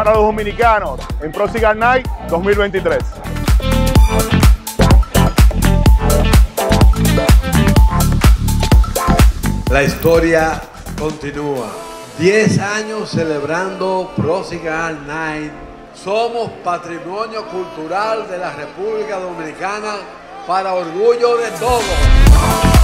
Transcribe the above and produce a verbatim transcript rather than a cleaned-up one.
para los dominicanos en Pro Cigar Night dos mil veintitrés. La historia continúa. diez años celebrando Pro Cigar Night. Somos patrimonio cultural de la República Dominicana para orgullo de todos.